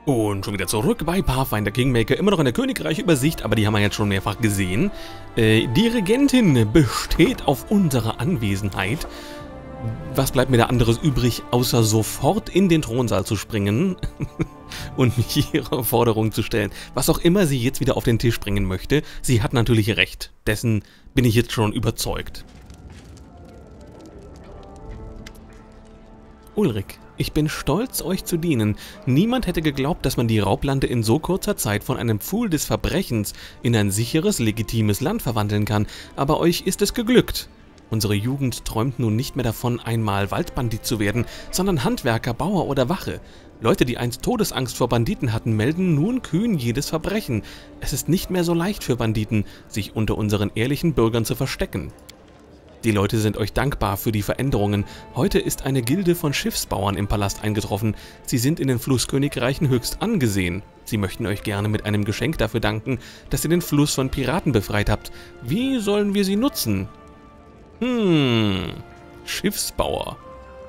Und schon wieder zurück bei Pathfinder Kingmaker, immer noch in der Königreich-Übersicht, aber die haben wir jetzt schon mehrfach gesehen. Die Regentin besteht auf unsere Anwesenheit. Was bleibt mir da anderes übrig, außer sofort in den Thronsaal zu springen und mich ihrer Forderung zu stellen. Was auch immer sie jetzt wieder auf den Tisch bringen möchte, sie hat natürlich recht. Dessen bin ich jetzt schon überzeugt. Ulrik, ich bin stolz, euch zu dienen. Niemand hätte geglaubt, dass man die Raublande in so kurzer Zeit von einem Pfuhl des Verbrechens in ein sicheres, legitimes Land verwandeln kann, aber euch ist es geglückt. Unsere Jugend träumt nun nicht mehr davon, einmal Waldbandit zu werden, sondern Handwerker, Bauer oder Wache. Leute, die einst Todesangst vor Banditen hatten, melden nun kühn jedes Verbrechen. Es ist nicht mehr so leicht für Banditen, sich unter unseren ehrlichen Bürgern zu verstecken. Die Leute sind euch dankbar für die Veränderungen. Heute ist eine Gilde von Schiffsbauern im Palast eingetroffen. Sie sind in den Flusskönigreichen höchst angesehen. Sie möchten euch gerne mit einem Geschenk dafür danken, dass ihr den Fluss von Piraten befreit habt. Wie sollen wir sie nutzen? Schiffsbauer.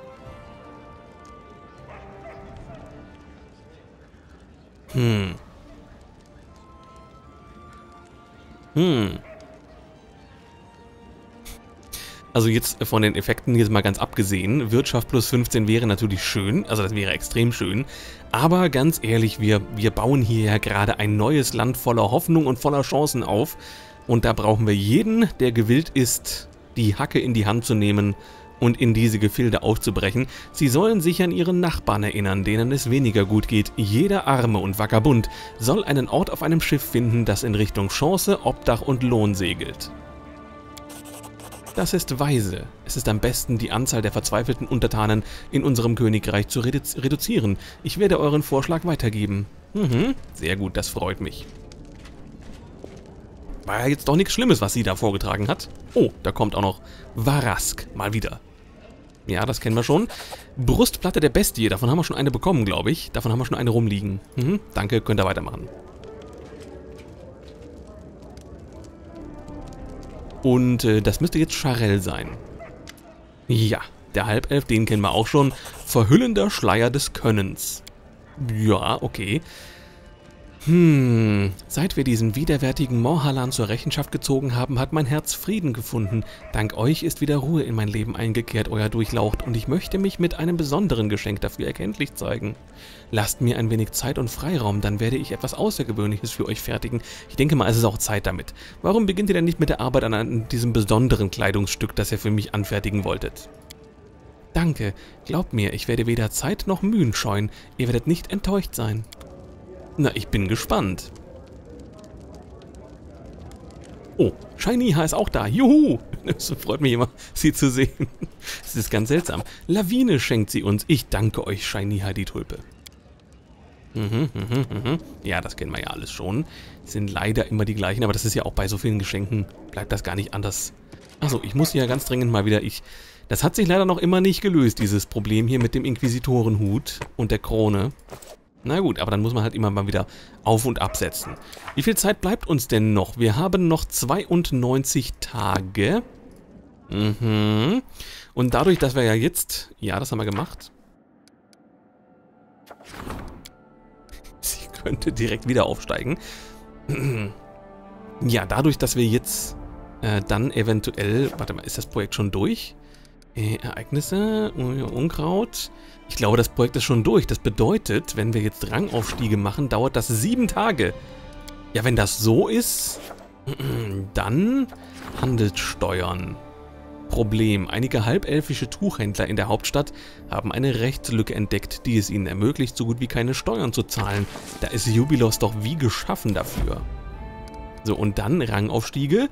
Also jetzt von den Effekten jetzt mal ganz abgesehen, Wirtschaft plus 15 wäre natürlich schön, also das wäre extrem schön, aber ganz ehrlich, wir bauen hier ja gerade ein neues Land voller Hoffnung und voller Chancen auf und da brauchen wir jeden, der gewillt ist, die Hacke in die Hand zu nehmen und in diese Gefilde aufzubrechen. Sie sollen sich an ihren Nachbarn erinnern, denen es weniger gut geht. Jeder Arme und Vagabund soll einen Ort auf einem Schiff finden, das in Richtung Chance, Obdach und Lohn segelt. Das ist weise. Es ist am besten, die Anzahl der verzweifelten Untertanen in unserem Königreich zu reduzieren. Ich werde euren Vorschlag weitergeben. Sehr gut, das freut mich. War ja jetzt doch nichts Schlimmes, was sie da vorgetragen hat. Oh, da kommt auch noch Varask, mal wieder. Ja, das kennen wir schon. Brustplatte der Bestie, davon haben wir schon eine bekommen, glaube ich. Davon haben wir schon eine rumliegen. Danke, könnt ihr weitermachen. Und das müsste jetzt Charel sein. Ja, der Halbelf, den kennen wir auch schon. Verhüllender Schleier des Könnens. Ja, okay. Seit wir diesen widerwärtigen Morhalan zur Rechenschaft gezogen haben, hat mein Herz Frieden gefunden. Dank euch ist wieder Ruhe in mein Leben eingekehrt, euer Durchlaucht, und ich möchte mich mit einem besonderen Geschenk dafür erkenntlich zeigen. Lasst mir ein wenig Zeit und Freiraum, dann werde ich etwas Außergewöhnliches für euch fertigen. Ich denke mal, es ist auch Zeit damit. Warum beginnt ihr denn nicht mit der Arbeit an diesem besonderen Kleidungsstück, das ihr für mich anfertigen wolltet? Danke, glaubt mir, ich werde weder Zeit noch Mühen scheuen. Ihr werdet nicht enttäuscht sein. Na, ich bin gespannt. Oh, Shiniha ist auch da. Juhu! Es freut mich immer, sie zu sehen. Es ist ganz seltsam. Lawine schenkt sie uns. Ich danke euch, Shiniha, die Tulpe. Ja, das kennen wir ja alles schon. Sind leider immer die gleichen, aber das ist ja auch bei so vielen Geschenken, bleibt das gar nicht anders. Achso, ich muss ja ganz dringend mal wieder... Das hat sich leider noch immer nicht gelöst, dieses Problem hier mit dem Inquisitorenhut und der Krone. Na gut, aber dann muss man halt immer mal wieder auf- und absetzen. Wie viel Zeit bleibt uns denn noch? Wir haben noch 92 Tage. Und dadurch, dass wir ja jetzt... Ja, das haben wir gemacht. Sie könnte direkt wieder aufsteigen. Ja, dadurch, dass wir jetzt dann eventuell... Warte mal, ist das Projekt schon durch? Ereignisse, Unkraut. Ich glaube, das Projekt ist schon durch. Das bedeutet, wenn wir jetzt Rangaufstiege machen, dauert das 7 Tage. Ja, wenn das so ist, dann Handelssteuern. Problem. Einige halbelfische Tuchhändler in der Hauptstadt haben eine Rechtslücke entdeckt, die es ihnen ermöglicht, so gut wie keine Steuern zu zahlen. Da ist Jubilos doch wie geschaffen dafür. So, und dann Rangaufstiege.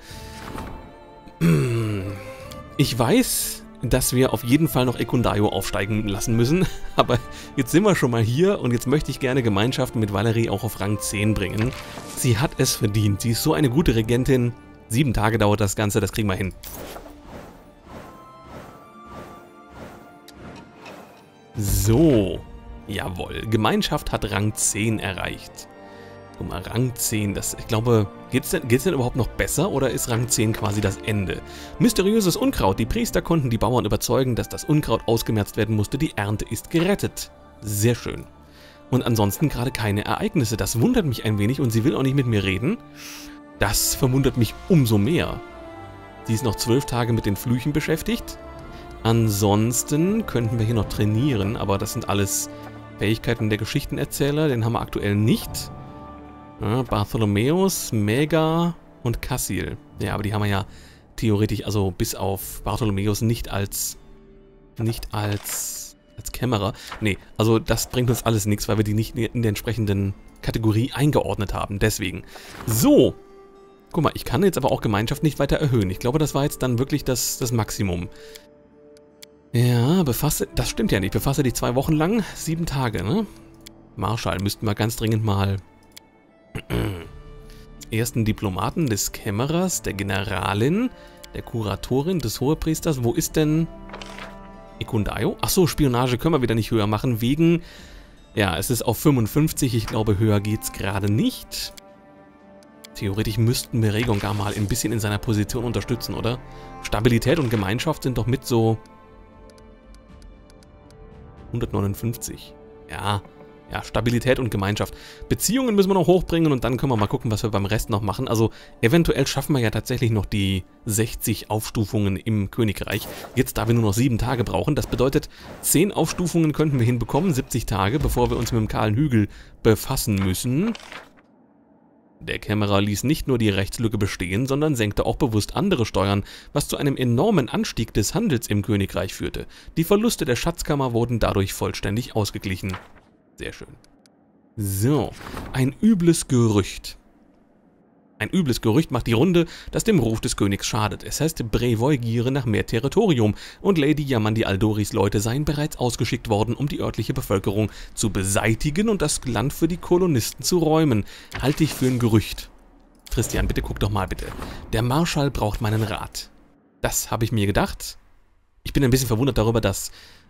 Ich weiß, dass wir auf jeden Fall noch Ekundayo aufsteigen lassen müssen, aber jetzt sind wir schon mal hier und jetzt möchte ich gerne Gemeinschaften mit Valerie auch auf Rang 10 bringen. Sie hat es verdient, sie ist so eine gute Regentin. 7 Tage dauert das Ganze, das kriegen wir hin. So, jawohl, Gemeinschaft hat Rang 10 erreicht. Guck mal, Rang 10, ich glaube, geht's denn überhaupt noch besser oder ist Rang 10 quasi das Ende? Mysteriöses Unkraut. Die Priester konnten die Bauern überzeugen, dass das Unkraut ausgemerzt werden musste. Die Ernte ist gerettet. Sehr schön. Und ansonsten gerade keine Ereignisse. Das wundert mich ein wenig und sie will auch nicht mit mir reden. Das verwundert mich umso mehr. Sie ist noch 12 Tage mit den Flüchen beschäftigt. Ansonsten könnten wir hier noch trainieren, aber das sind alles Fähigkeiten der Geschichtenerzähler. Den haben wir aktuell nicht. Ja, Bartholomäus, Mega und Cassil. Ja, aber die haben wir ja theoretisch, also bis auf Bartholomäus nicht als Kämmerer. Nee, also das bringt uns alles nichts, weil wir die nicht in der entsprechenden Kategorie eingeordnet haben. Deswegen. So. Guck mal, ich kann jetzt aber auch Gemeinschaft nicht weiter erhöhen. Ich glaube, das war jetzt dann wirklich das Maximum. Ja, das stimmt ja nicht. Befasse dich 2 Wochen lang, 7 Tage, ne? Marschall müssten wir ganz dringend mal ersten Diplomaten des Kämmerers, der Generalin, der Kuratorin, des Hohepriesters. Wo ist denn Ekundayo? Achso, Spionage können wir wieder nicht höher machen, wegen... Ja, es ist auf 55. Ich glaube, höher geht's gerade nicht. Theoretisch müssten wir Regongar mal ein bisschen in seiner Position unterstützen, oder? Stabilität und Gemeinschaft sind doch mit so... 159. Ja, Stabilität und Gemeinschaft. Beziehungen müssen wir noch hochbringen und dann können wir mal gucken, was wir beim Rest noch machen. Also eventuell schaffen wir ja tatsächlich noch die 60 Aufstufungen im Königreich. Jetzt, da wir nur noch 7 Tage brauchen, das bedeutet, 10 Aufstufungen könnten wir hinbekommen, 70 Tage, bevor wir uns mit dem kahlen Hügel befassen müssen. Der Kämmerer ließ nicht nur die Rechtslücke bestehen, sondern senkte auch bewusst andere Steuern, was zu einem enormen Anstieg des Handels im Königreich führte. Die Verluste der Schatzkammer wurden dadurch vollständig ausgeglichen. Sehr schön. So, ein übles Gerücht. Ein übles Gerücht macht die Runde, das dem Ruf des Königs schadet. Es heißt, Brevoy giere nach mehr Territorium und Lady Yamandi Aldoris Leute seien bereits ausgeschickt worden, um die örtliche Bevölkerung zu beseitigen und das Land für die Kolonisten zu räumen. Halte ich für ein Gerücht. Christian, bitte guck doch mal bitte. Der Marschall braucht meinen Rat. Das habe ich mir gedacht. Ich bin ein bisschen verwundert darüber, dass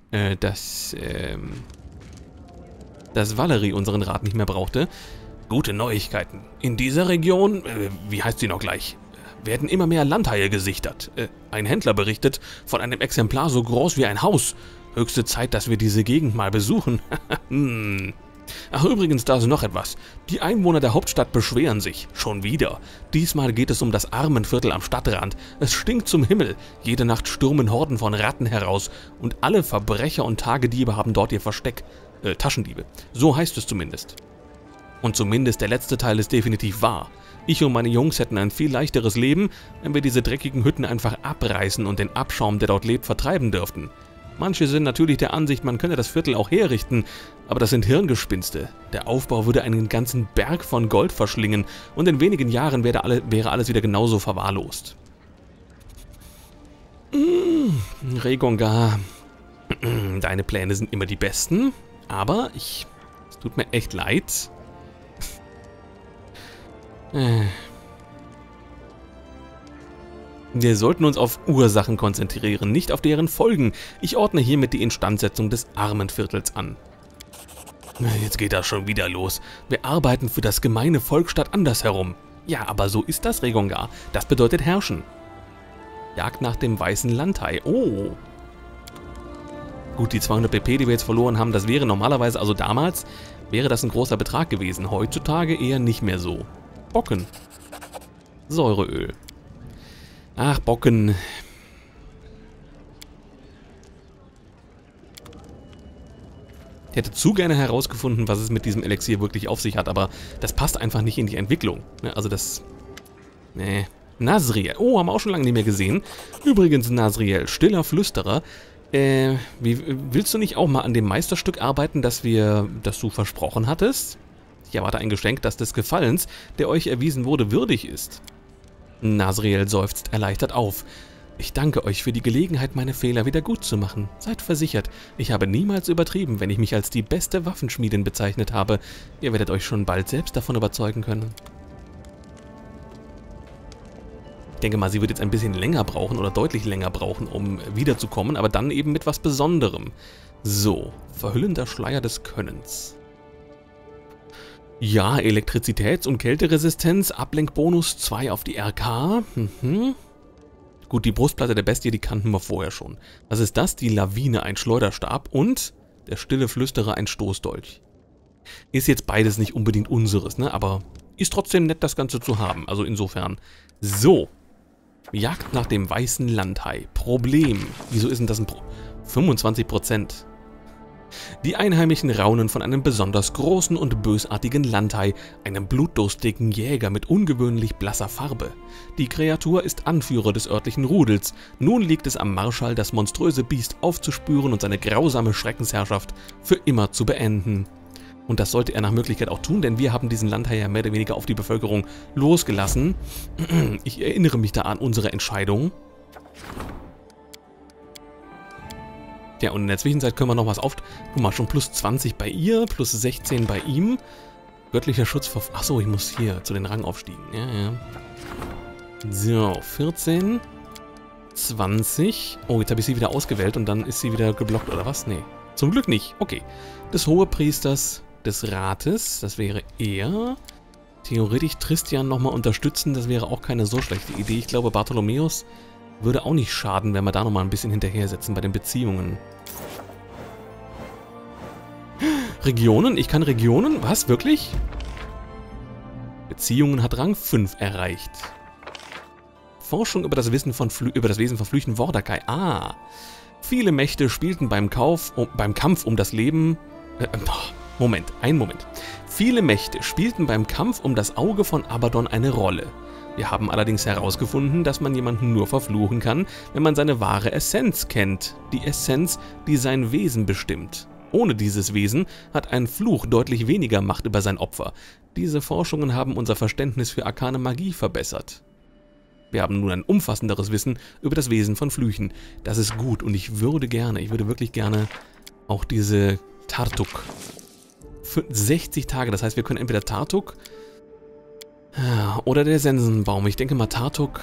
Valerie unseren Rat nicht mehr brauchte. Gute Neuigkeiten. In dieser Region, wie heißt sie noch gleich, werden immer mehr Landhaie gesichtet. Ein Händler berichtet von einem Exemplar so groß wie ein Haus. Höchste Zeit, dass wir diese Gegend mal besuchen. Ach, übrigens, da ist noch etwas. Die Einwohner der Hauptstadt beschweren sich. Schon wieder. Diesmal geht es um das Armenviertel am Stadtrand. Es stinkt zum Himmel. Jede Nacht stürmen Horden von Ratten heraus. Und alle Verbrecher und Tagediebe haben dort ihr Versteck. Taschendiebe. So heißt es zumindest. Und zumindest der letzte Teil ist definitiv wahr. Ich und meine Jungs hätten ein viel leichteres Leben, wenn wir diese dreckigen Hütten einfach abreißen und den Abschaum, der dort lebt, vertreiben dürften. Manche sind natürlich der Ansicht, man könne das Viertel auch herrichten, aber das sind Hirngespinste. Der Aufbau würde einen ganzen Berg von Gold verschlingen und in wenigen Jahren wäre alles wieder genauso verwahrlost. Regongar, deine Pläne sind immer die besten, aber es tut mir echt leid. Wir sollten uns auf Ursachen konzentrieren, nicht auf deren Folgen. Ich ordne hiermit die Instandsetzung des Armenviertels an. Jetzt geht das schon wieder los. Wir arbeiten für das gemeine Volk statt andersherum. Ja, aber so ist das, Regongar. Das bedeutet herrschen. Jagd nach dem weißen Landhai. Oh. Gut, die 200 PP, die wir jetzt verloren haben, das wäre normalerweise, also damals, wäre das ein großer Betrag gewesen. Heutzutage eher nicht mehr so. Bocken. Säureöl. Ach, Bocken. Ich hätte zu gerne herausgefunden, was es mit diesem Elixier wirklich auf sich hat, aber das passt einfach nicht in die Entwicklung. Also das... Nee. Nazriel. Oh, haben wir auch schon lange nicht mehr gesehen. Übrigens, Nazriel, stiller Flüsterer. Willst du nicht auch mal an dem Meisterstück arbeiten, das du versprochen hattest? Ich erwarte ein Geschenk, das des Gefallens, der euch erwiesen wurde, würdig ist. Nazriel seufzt erleichtert auf. Ich danke euch für die Gelegenheit, meine Fehler wieder gut zu machen. Seid versichert, ich habe niemals übertrieben, wenn ich mich als die beste Waffenschmiedin bezeichnet habe. Ihr werdet euch schon bald selbst davon überzeugen können. Ich denke mal, sie wird jetzt ein bisschen länger brauchen oder deutlich länger brauchen, um wiederzukommen, aber dann eben mit was Besonderem. So, verhüllender Schleier des Könnens. Ja, Elektrizitäts- und Kälteresistenz, Ablenkbonus 2 auf die RK. Gut, die Brustplatte der Bestie, die kannten wir vorher schon. Was ist das? Die Lawine, ein Schleuderstab und der stille Flüsterer, ein Stoßdolch. Ist jetzt beides nicht unbedingt unseres, ne? Aber ist trotzdem nett, das Ganze zu haben. Also insofern. So. Jagd nach dem weißen Landhai. Problem. Wieso ist denn das ein 25%? Die Einheimischen raunen von einem besonders großen und bösartigen Landhai, einem blutdurstigen Jäger mit ungewöhnlich blasser Farbe. Die Kreatur ist Anführer des örtlichen Rudels. Nun liegt es am Marschall, das monströse Biest aufzuspüren und seine grausame Schreckensherrschaft für immer zu beenden. Und das sollte er nach Möglichkeit auch tun, denn wir haben diesen Landhai ja mehr oder weniger auf die Bevölkerung losgelassen. Ich erinnere mich da an unsere Entscheidung. Ja, und in der Zwischenzeit können wir noch was auf... Guck mal, schon plus 20 bei ihr, plus 16 bei ihm. Göttlicher Schutz vor... Achso, ich muss hier zu den Rangaufstiegen. Ja, ja. So, 14. 20. Oh, jetzt habe ich sie wieder ausgewählt und dann ist sie wieder geblockt, oder was? Nee, zum Glück nicht. Okay. Des Hohepriesters des Rates, das wäre er. Theoretisch Tristian nochmal unterstützen, das wäre auch keine so schlechte Idee. Ich glaube, Bartholomäus würde auch nicht schaden, wenn wir da nochmal ein bisschen hinterher setzen bei den Beziehungen. Regionen? Ich kann Regionen? Was? Wirklich? Beziehungen hat Rang 5 erreicht. Forschung über das Wesen von Flüchen Vordakai. Ah. Viele Mächte spielten beim Kampf um das Leben... Moment, einen Moment. Viele Mächte spielten beim Kampf um das Auge von Abaddon eine Rolle. Wir haben allerdings herausgefunden, dass man jemanden nur verfluchen kann, wenn man seine wahre Essenz kennt. Die Essenz, die sein Wesen bestimmt. Ohne dieses Wesen hat ein Fluch deutlich weniger Macht über sein Opfer. Diese Forschungen haben unser Verständnis für arkane Magie verbessert. Wir haben nun ein umfassenderes Wissen über das Wesen von Flüchen. Das ist gut und ich würde wirklich gerne auch diese Tartuk. Für 60 Tage, das heißt, wir können entweder Tartuk oder der Sensenbaum. Ich denke mal Tartuk.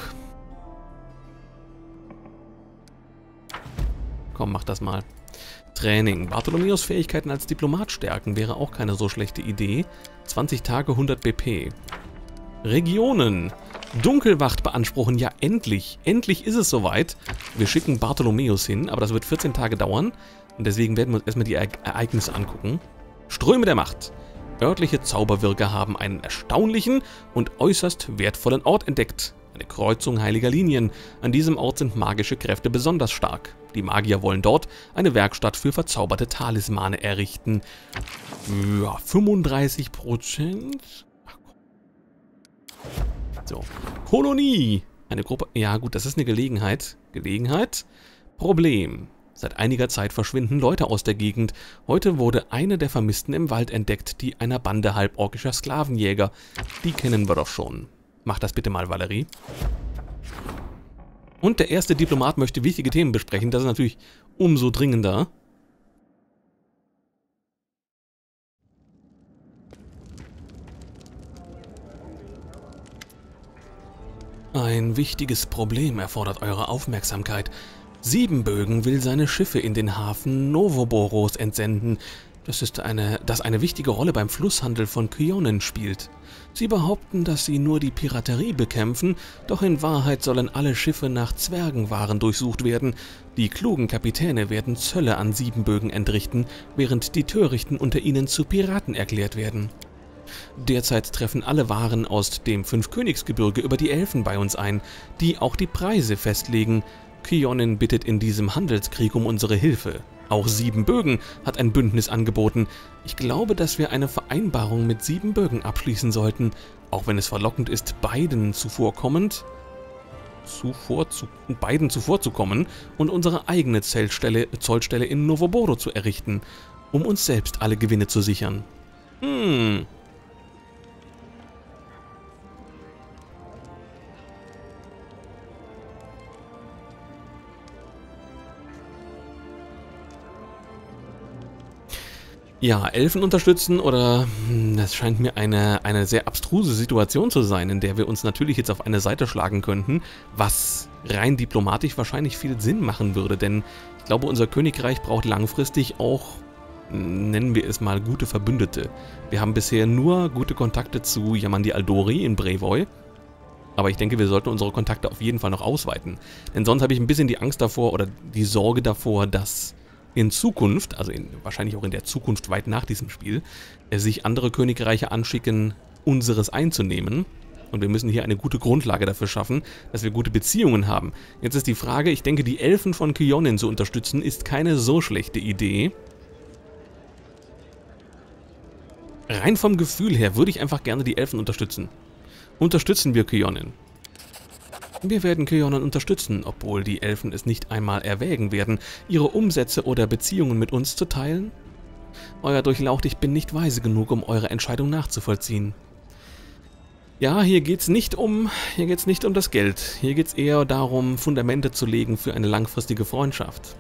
Komm, mach das mal. Training. Bartholomäus Fähigkeiten als Diplomat stärken wäre auch keine so schlechte Idee. 20 Tage, 100 BP. Regionen. Dunkelwacht beanspruchen. Ja, endlich. Endlich ist es soweit. Wir schicken Bartholomäus hin, aber das wird 14 Tage dauern. Und deswegen werden wir uns erstmal die Ereignisse angucken. Ströme der Macht. Örtliche Zauberwirker haben einen erstaunlichen und äußerst wertvollen Ort entdeckt. Eine Kreuzung heiliger Linien. An diesem Ort sind magische Kräfte besonders stark. Die Magier wollen dort eine Werkstatt für verzauberte Talismane errichten. Ja, 35%. So. Kolonie. Eine Gruppe. Ja gut, das ist eine Gelegenheit. Problem. Seit einiger Zeit verschwinden Leute aus der Gegend. Heute wurde eine der Vermissten im Wald entdeckt, die einer Bande halborkischer Sklavenjäger. Die kennen wir doch schon. Mach das bitte mal, Valerie. Und der erste Diplomat möchte wichtige Themen besprechen. Das ist natürlich umso dringender. Ein wichtiges Problem erfordert eure Aufmerksamkeit. Siebenbögen will seine Schiffe in den Hafen Novoboros entsenden, das eine wichtige Rolle beim Flusshandel von Kyonen spielt. Sie behaupten, dass sie nur die Piraterie bekämpfen, doch in Wahrheit sollen alle Schiffe nach Zwergenwaren durchsucht werden. Die klugen Kapitäne werden Zölle an Siebenbögen entrichten, während die Törichten unter ihnen zu Piraten erklärt werden. Derzeit treffen alle Waren aus dem Fünfkönigsgebirge über die Elfen bei uns ein, die auch die Preise festlegen. Kyonen bittet in diesem Handelskrieg um unsere Hilfe. Auch Siebenbögen hat ein Bündnis angeboten. Ich glaube, dass wir eine Vereinbarung mit Siebenbögen abschließen sollten, auch wenn es verlockend ist, beiden zuvorzukommen und unsere eigene Zollstelle in Novoboro zu errichten, um uns selbst alle Gewinne zu sichern. Ja, Elfen unterstützen oder das scheint mir eine sehr abstruse Situation zu sein, in der wir uns natürlich jetzt auf eine Seite schlagen könnten, was rein diplomatisch wahrscheinlich viel Sinn machen würde, denn ich glaube, unser Königreich braucht langfristig auch, nennen wir es mal, gute Verbündete. Wir haben bisher nur gute Kontakte zu Yamandi Aldori in Brevoy, aber ich denke, wir sollten unsere Kontakte auf jeden Fall noch ausweiten, denn sonst habe ich ein bisschen die Angst davor oder die Sorge davor, dass in Zukunft, also wahrscheinlich auch in der Zukunft weit nach diesem Spiel, sich andere Königreiche anschicken, unseres einzunehmen. Und wir müssen hier eine gute Grundlage dafür schaffen, dass wir gute Beziehungen haben. Jetzt ist die Frage, ich denke, die Elfen von Kyonin zu unterstützen, ist keine so schlechte Idee. Rein vom Gefühl her würde ich einfach gerne die Elfen unterstützen. Unterstützen wir Kyonin. Wir werden Kyonin unterstützen, obwohl die Elfen es nicht einmal erwägen werden, ihre Umsätze oder Beziehungen mit uns zu teilen. Euer Durchlaucht, ich bin nicht weise genug, um eure Entscheidung nachzuvollziehen. Ja, hier geht's nicht um das Geld. Hier geht's eher darum, Fundamente zu legen für eine langfristige Freundschaft.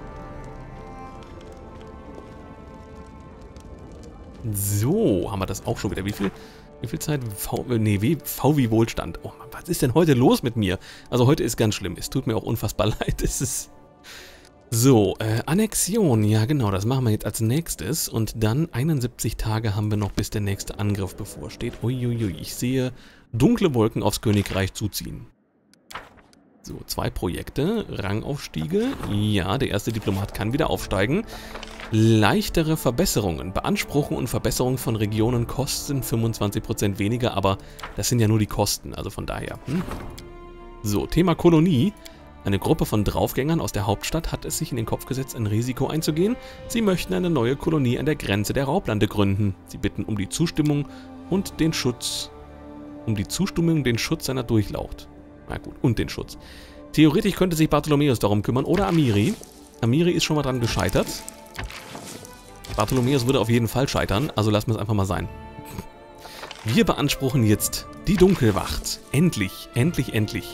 So, haben wir das auch schon wieder. Wie viel Zeit? V wie Wohlstand. Oh Mann, was ist denn heute los mit mir? Also heute ist ganz schlimm. Es tut mir auch unfassbar leid. Es ist... So, Annexion. Ja genau, das machen wir jetzt als nächstes. Und dann 71 Tage haben wir noch, bis der nächste Angriff bevorsteht. Uiuiui, ich sehe dunkle Wolken aufs Königreich zuziehen. So, 2 Projekte. Rangaufstiege. Ja, der erste Diplomat kann wieder aufsteigen. Leichtere Verbesserungen. Beanspruchung und Verbesserung von Regionen kosten 25% weniger, aber das sind ja nur die Kosten, also von daher. So, Thema Kolonie. Eine Gruppe von Draufgängern aus der Hauptstadt hat es sich in den Kopf gesetzt, ein Risiko einzugehen. Sie möchten eine neue Kolonie an der Grenze der Raublande gründen. Sie bitten um die Zustimmung und den Schutz. Den Schutz seiner Durchlaucht. Na gut, und den Schutz. Theoretisch könnte sich Bartholomäus darum kümmern oder Amiri. Amiri ist schon mal dran gescheitert. Bartholomäus würde auf jeden Fall scheitern, also lassen wir es einfach mal sein. Wir beanspruchen jetzt die Dunkelwacht. Endlich, endlich, endlich.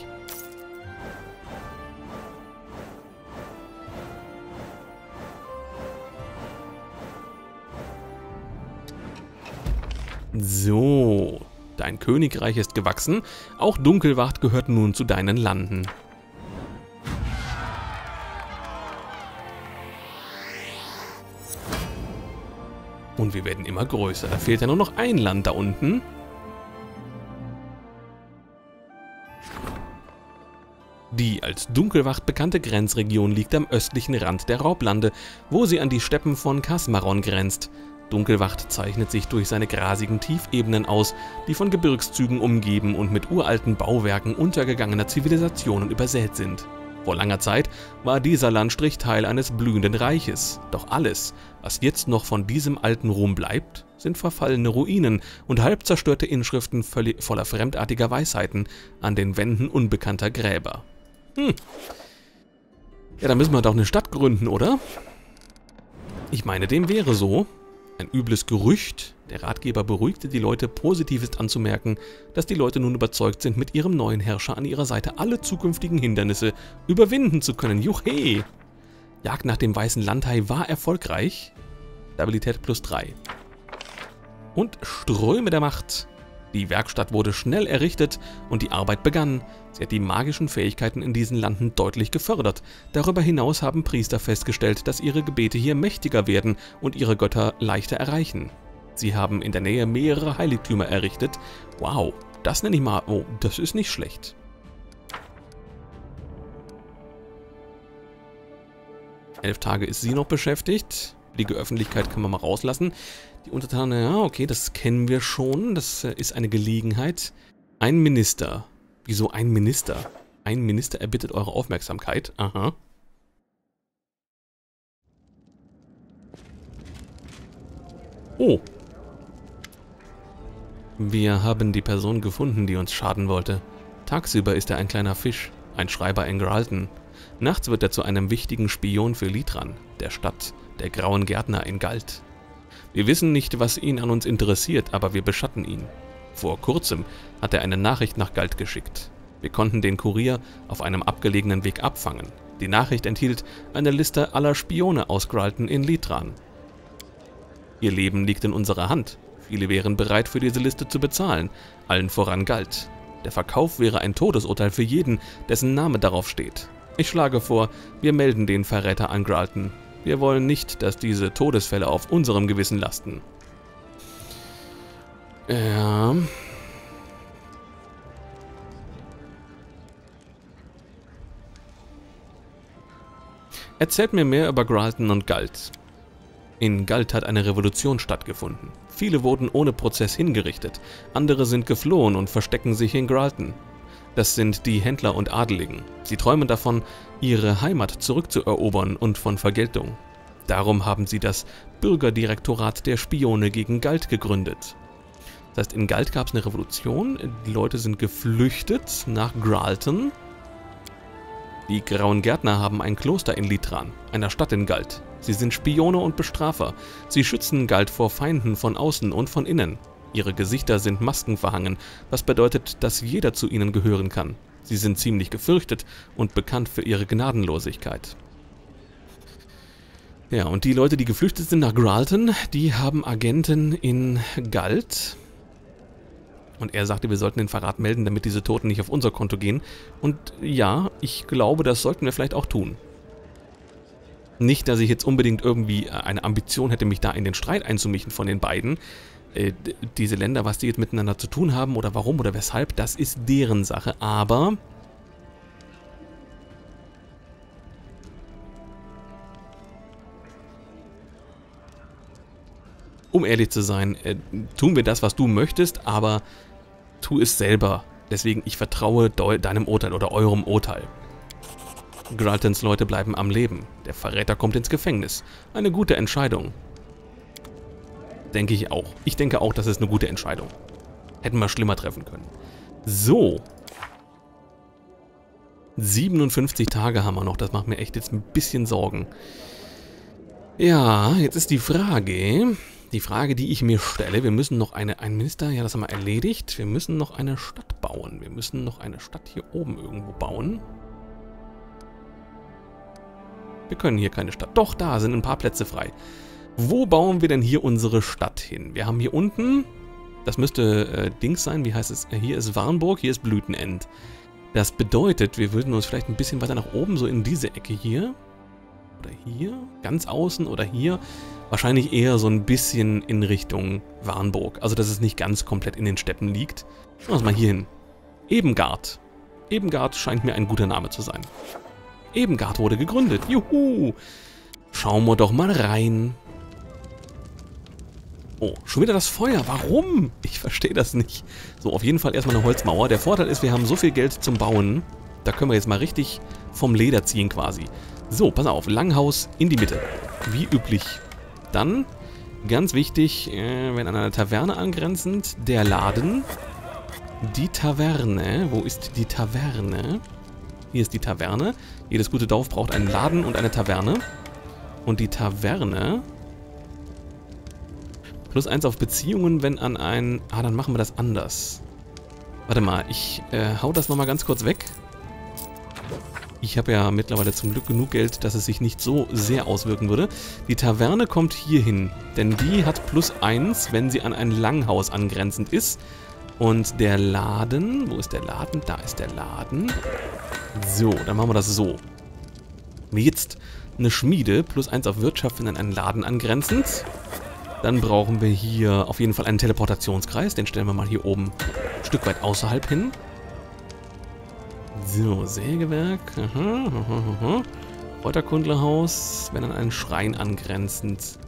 So, dein Königreich ist gewachsen. Auch Dunkelwacht gehört nun zu deinen Landen. Und wir werden immer größer. Da fehlt ja nur noch ein Land da unten. Die als Dunkelwacht bekannte Grenzregion liegt am östlichen Rand der Raublande, wo sie an die Steppen von Kasmaron grenzt. Dunkelwacht zeichnet sich durch seine grasigen Tiefebenen aus, die von Gebirgszügen umgeben und mit uralten Bauwerken untergegangener Zivilisationen übersät sind. Vor langer Zeit war dieser Landstrich Teil eines blühenden Reiches. Doch alles, was jetzt noch von diesem alten Ruhm bleibt, sind verfallene Ruinen und halb zerstörte Inschriften voller fremdartiger Weisheiten an den Wänden unbekannter Gräber. Ja, da müssen wir doch eine Stadt gründen, oder? Ich meine, dem wäre so. Ein übles Gerücht. Der Ratgeber beruhigte die Leute, positiv ist anzumerken, dass die Leute nun überzeugt sind, mit ihrem neuen Herrscher an ihrer Seite alle zukünftigen Hindernisse überwinden zu können. Juchhe! Jagd nach dem weißen Landhai war erfolgreich. Stabilität +3. Und Ströme der Macht. Die Werkstatt wurde schnell errichtet und die Arbeit begann. Sie hat die magischen Fähigkeiten in diesen Landen deutlich gefördert. Darüber hinaus haben Priester festgestellt, dass ihre Gebete hier mächtiger werden und ihre Götter leichter erreichen. Sie haben in der Nähe mehrere Heiligtümer errichtet. Wow, das nenne ich mal... Oh, das ist nicht schlecht. Elf Tage ist sie noch beschäftigt. Die Öffentlichkeit können wir mal rauslassen. Die Untertanen, ja, okay, das kennen wir schon. Das ist eine Gelegenheit. Ein Minister. Wieso ein Minister? Ein Minister erbittet eure Aufmerksamkeit. Aha. Oh. Wir haben die Person gefunden, die uns schaden wollte. Tagsüber ist er ein kleiner Fisch, ein Schreiber in Gralton. Nachts wird er zu einem wichtigen Spion für Litran, der Stadt der grauen Gärtner in Galt. Wir wissen nicht, was ihn an uns interessiert, aber wir beschatten ihn. Vor kurzem hat er eine Nachricht nach Galt geschickt. Wir konnten den Kurier auf einem abgelegenen Weg abfangen. Die Nachricht enthielt eine Liste aller Spione aus Gralton in Litran. Ihr Leben liegt in unserer Hand. Viele wären bereit, für diese Liste zu bezahlen, allen voran Galt. Der Verkauf wäre ein Todesurteil für jeden, dessen Name darauf steht. Ich schlage vor, wir melden den Verräter an Gralton. Wir wollen nicht, dass diese Todesfälle auf unserem Gewissen lasten. Ja. Erzählt mir mehr über Gralton und Galt. In Galt hat eine Revolution stattgefunden. Viele wurden ohne Prozess hingerichtet, andere sind geflohen und verstecken sich in Gralton. Das sind die Händler und Adeligen. Sie träumen davon, ihre Heimat zurückzuerobern und von Vergeltung. Darum haben sie das Bürgerdirektorat der Spione gegen Galt gegründet. Das heißt, in Galt gab es eine Revolution, die Leute sind geflüchtet nach Gralton. Die Grauen Gärtner haben ein Kloster in Litran, einer Stadt in Galt. Sie sind Spione und Bestrafer. Sie schützen Galt vor Feinden von außen und von innen. Ihre Gesichter sind Masken verhangen, was bedeutet, dass jeder zu ihnen gehören kann. Sie sind ziemlich gefürchtet und bekannt für ihre Gnadenlosigkeit. Ja, und die Leute, die geflüchtet sind nach Gralton, die haben Agenten in Galt. Und er sagte, wir sollten den Verrat melden, damit diese Toten nicht auf unser Konto gehen. Und ja, ich glaube, das sollten wir vielleicht auch tun. Nicht, dass ich jetzt unbedingt irgendwie eine Ambition hätte, mich da in den Streit einzumischen von den beiden. Diese Länder, was die jetzt miteinander zu tun haben oder warum oder weshalb, das ist deren Sache. Aber um ehrlich zu sein, tun wir das, was du möchtest, aber tu es selber. Deswegen, ich vertraue deinem Urteil oder eurem Urteil. Graltons Leute bleiben am Leben. Der Verräter kommt ins Gefängnis. Eine gute Entscheidung. Denke ich auch. Ich denke auch, das ist eine gute Entscheidung. Hätten wir schlimmer treffen können. So. 57 Tage haben wir noch. Das macht mir echt jetzt ein bisschen Sorgen. Ja, jetzt ist die Frage, die ich mir stelle. Wir müssen noch ein Minister, ja, das haben wir erledigt. Wir müssen noch eine Stadt bauen. Wir müssen noch eine Stadt hier oben irgendwo bauen. Wir können hier keine Stadt. Doch, da sind ein paar Plätze frei. Wo bauen wir denn hier unsere Stadt hin? Wir haben hier unten, das müsste Dings sein, wie heißt es? Hier ist Warnburg, hier ist Blütenend. Das bedeutet, wir würden uns vielleicht ein bisschen weiter nach oben, so in diese Ecke hier. Oder hier, ganz außen oder hier. Wahrscheinlich eher so ein bisschen in Richtung Warnburg. Also, dass es nicht ganz komplett in den Steppen liegt. Schauen wir uns mal hier hin. Ebengard. Ebengard scheint mir ein guter Name zu sein. Ebengard wurde gegründet. Juhu! Schauen wir doch mal rein. Oh, schon wieder das Feuer. Warum? Ich verstehe das nicht. So, auf jeden Fall erstmal eine Holzmauer. Der Vorteil ist, wir haben so viel Geld zum Bauen. Da können wir jetzt mal richtig vom Leder ziehen quasi. So, pass auf. Langhaus in die Mitte. Wie üblich. Dann, ganz wichtig, wenn an einer Taverne angrenzend, der Laden. Die Taverne. Wo ist die Taverne? Hier ist die Taverne. Jedes gute Dorf braucht einen Laden und eine Taverne. Und die Taverne... +1 auf Beziehungen, wenn an ein... Ah, dann machen wir das anders. Warte mal, ich hau das nochmal ganz kurz weg. Ich habe ja mittlerweile zum Glück genug Geld, dass es sich nicht so sehr auswirken würde. Die Taverne kommt hier hin, denn die hat +1, wenn sie an ein Langhaus angrenzend ist. Und der Laden... Wo ist der Laden? Da ist der Laden. So, dann machen wir das so. Jetzt eine Schmiede, +1 auf Wirtschaft, wenn an einen Laden angrenzend. Dann brauchen wir hier auf jeden Fall einen Teleportationskreis. Den stellen wir mal hier oben ein Stück weit außerhalb hin. So, Sägewerk. Kräuterkundlerhaus, wenn an einen Schrein angrenzend.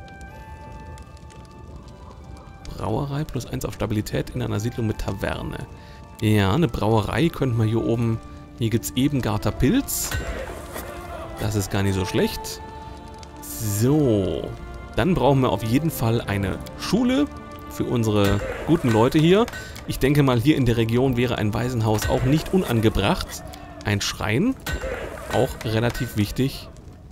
Brauerei, +1 auf Stabilität in einer Siedlung mit Taverne. Ja, eine Brauerei könnten wir hier oben... Hier gibt es Ebengarter Pilz. Das ist gar nicht so schlecht. So... Dann brauchen wir auf jeden Fall eine Schule für unsere guten Leute hier. Ich denke mal, hier in der Region wäre ein Waisenhaus auch nicht unangebracht. Ein Schrein, auch relativ wichtig.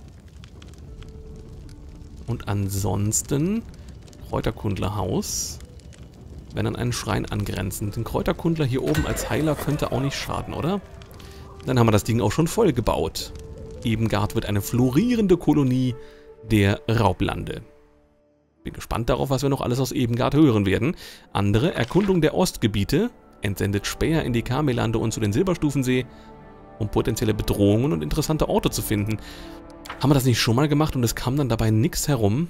Und ansonsten Kräuterkundlerhaus, wenn an einen Schrein angrenzend. Ein Kräuterkundler hier oben als Heiler könnte auch nicht schaden, oder? Dann haben wir das Ding auch schon voll gebaut. Ebengard wird eine florierende Kolonie der Raublande. Bin gespannt darauf, was wir noch alles aus Ebengard hören werden. Andere, Erkundung der Ostgebiete, entsendet Späher in die Kamelande und zu den Silberstufensee, um potenzielle Bedrohungen und interessante Orte zu finden. Haben wir das nicht schon mal gemacht und es kam dann dabei nichts herum?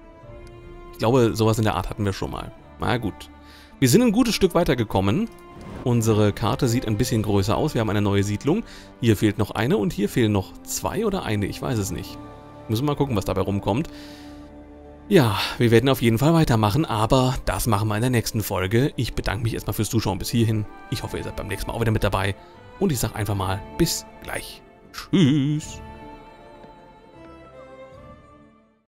Ich glaube, sowas in der Art hatten wir schon mal. Na gut. Wir sind ein gutes Stück weitergekommen. Unsere Karte sieht ein bisschen größer aus. Wir haben eine neue Siedlung. Hier fehlt noch eine und hier fehlen noch 2 oder eine. Ich weiß es nicht. Müssen wir mal gucken, was dabei rumkommt. Ja, wir werden auf jeden Fall weitermachen, aber das machen wir in der nächsten Folge. Ich bedanke mich erstmal fürs Zuschauen bis hierhin. Ich hoffe, ihr seid beim nächsten Mal auch wieder mit dabei. Und ich sage einfach mal, bis gleich. Tschüss.